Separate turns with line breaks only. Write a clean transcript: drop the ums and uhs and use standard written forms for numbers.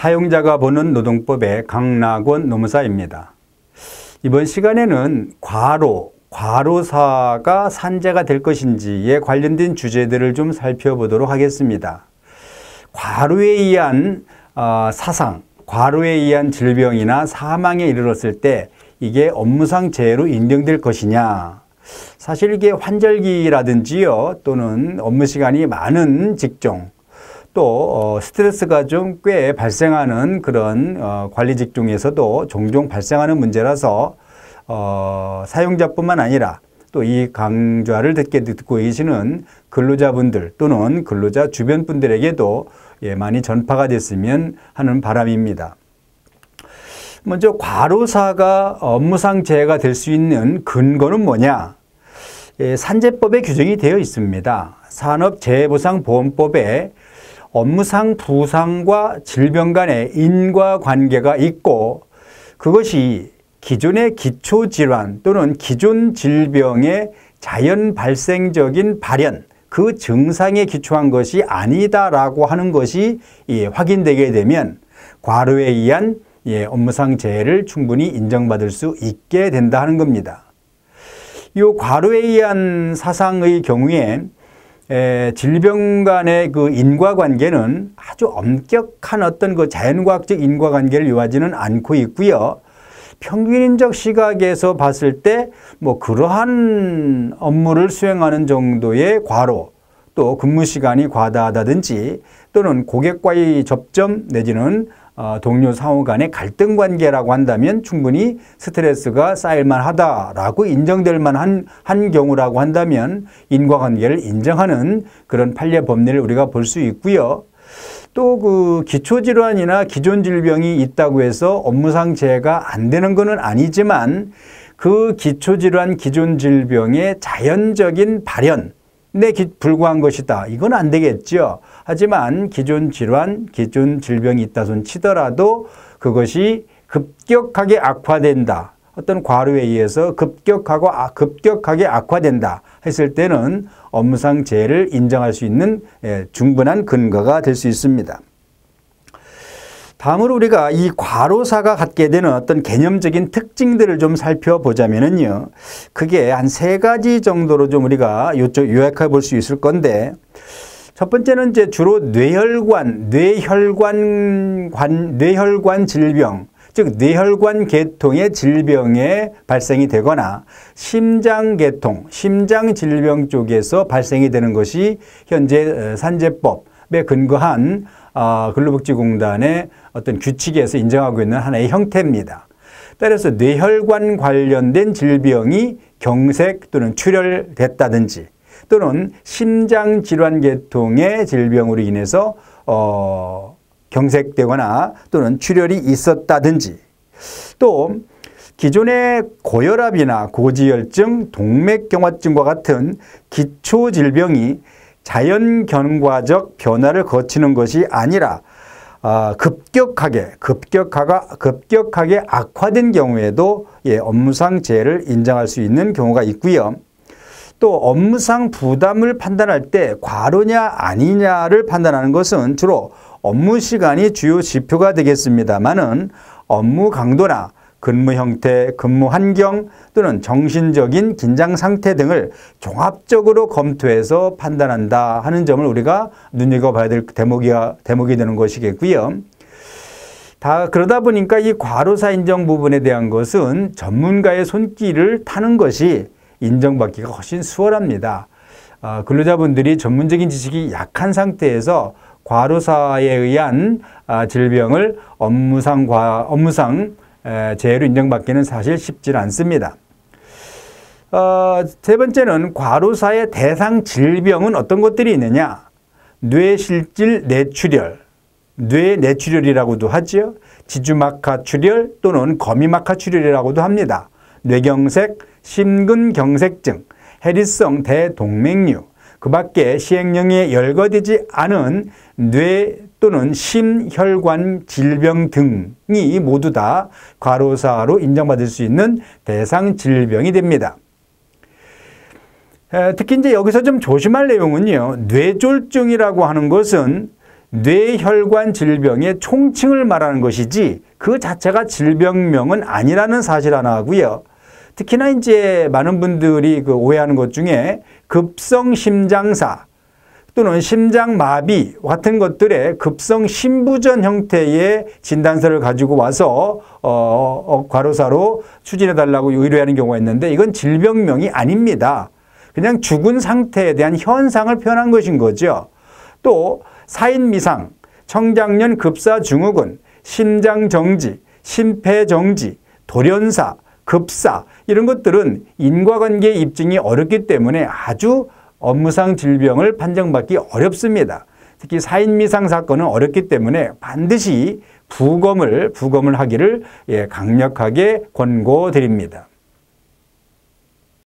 사용자가 보는 노동법의 강낙원 노무사입니다. 이번 시간에는 과로사가 산재가 될 것인지에 관련된 주제들을 좀 살펴보도록 하겠습니다. 과로에 의한 사상, 과로에 의한 질병이나 사망에 이르렀을 때 이게 업무상 재해로 인정될 것이냐. 사실 이게 환절기라든지요, 또는 업무 시간이 많은 직종, 또 스트레스가 좀 꽤 발생하는 그런 관리 직종에서도 종종 발생하는 문제라서 사용자뿐만 아니라 또 이 강좌를 듣고 계시는 근로자분들 또는 근로자 주변 분들에게도 많이 전파가 됐으면 하는 바람입니다. 먼저 과로사가 업무상 재해가 될 수 있는 근거는 뭐냐? 산재법에 규정이 되어 있습니다. 산업재해보상보험법에 업무상 부상과 질병 간의 인과관계가 있고, 그것이 기존의 기초질환 또는 기존 질병의 자연 발생적인 발현, 그 증상에 기초한 것이 아니다라고 하는 것이 확인되게 되면 과로에 의한 업무상 재해를 충분히 인정받을 수 있게 된다 하는 겁니다. 이 과로에 의한 사상의 경우에 질병 간의 그 인과관계는 아주 엄격한 어떤 그 자연과학적 인과관계를 요하지는 않고 있고요. 평균인적 시각에서 봤을 때 뭐 그러한 업무를 수행하는 정도의 과로, 또 근무 시간이 과다하다든지 또는 고객과의 접점 내지는 동료 상호 간의 갈등 관계라고 한다면 충분히 스트레스가 쌓일만 하다라고 인정될 만한 경우라고 한다면 인과관계를 인정하는 그런 판례 법리를 우리가 볼 수 있고요. 또 그 기초질환이나 기존 질병이 있다고 해서 업무상 재해가 안 되는 것은 아니지만 그 기초질환, 기존 질병의 자연적인 발현 에 불과한 것이다. 이건 안 되겠죠. 하지만 기존 질환, 기존 질병이 있다 손 치더라도 그것이 급격하게 악화된다. 어떤 과로에 의해서 급격하게 악화된다 했을 때는 업무상 재해를 인정할 수 있는 충분한 근거가 될 수 있습니다. 다음으로 우리가 이 과로사가 갖게 되는 어떤 개념적인 특징들을 좀 살펴보자면요. 그게 한 3가지 정도로 좀 우리가 요약해 볼 수 있을 건데, 첫 번째는 이제 주로 뇌혈관 질병, 즉 뇌혈관 계통의 질병에 발생이 되거나 심장계통, 심장 질병 쪽에서 발생이 되는 것이 현재 산재법에 근거한 근로복지공단의 어떤 규칙에서 인정하고 있는 하나의 형태입니다. 따라서 뇌혈관 관련된 질병이 경색 또는 출혈됐다든지 또는 심장질환 계통의 질병으로 인해서 경색되거나 또는 출혈이 있었다든지, 또 기존의 고혈압이나 고지혈증, 동맥경화증과 같은 기초질병이 자연경과적 변화를 거치는 것이 아니라 급격하게 악화된 경우에도 업무상 재해를 인정할 수 있는 경우가 있고요. 또 업무상 부담을 판단할 때 과로냐 아니냐를 판단하는 것은 주로 업무 시간이 주요 지표가 되겠습니다만은 업무 강도나 근무 형태, 근무 환경 또는 정신적인 긴장 상태 등을 종합적으로 검토해서 판단한다 하는 점을 우리가 눈여겨봐야 될 대목이 되는 것이겠고요. 그러다 보니까 이 과로사 인정 부분에 대한 것은 전문가의 손길을 타는 것이 인정받기가 훨씬 수월합니다. 근로자분들이 전문적인 지식이 약한 상태에서 과로사에 의한 질병을 업무상 재해로 인정받기는 사실 쉽지 않습니다. 세 번째는 과로사의 대상 질병은 어떤 것들이 있느냐? 뇌실질 뇌출혈, 뇌내출혈이라고도 하죠. 지주막하 출혈 또는 거미막하 출혈이라고도 합니다. 뇌경색, 심근경색증, 해리성 대동맥류, 그 밖에 시행령에 열거되지 않은 뇌 또는 심혈관 질병 등이 모두 다 과로사로 인정받을 수 있는 대상 질병이 됩니다. 특히 이제 여기서 좀 조심할 내용은요. 뇌졸중이라고 하는 것은 뇌혈관 질병의 총칭을 말하는 것이지 그 자체가 질병명은 아니라는 사실 하나 하고요. 특히나 이제 많은 분들이 오해하는 것 중에 급성 심장사 또는 심장마비 같은 것들의 급성 심부전 형태의 진단서를 가지고 와서 과로사로 추진해달라고 의뢰하는 경우가 있는데 이건 질병명이 아닙니다. 그냥 죽은 상태에 대한 현상을 표현한 것인 거죠. 또 사인미상, 청장년 급사증후군, 심장정지, 심폐정지, 돌연사, 급사 이런 것들은 인과관계 입증이 어렵기 때문에 아주 업무상 질병을 판정받기 어렵습니다. 특히 사인미상 사건은 어렵기 때문에 반드시 부검을 하기를 강력하게 권고드립니다.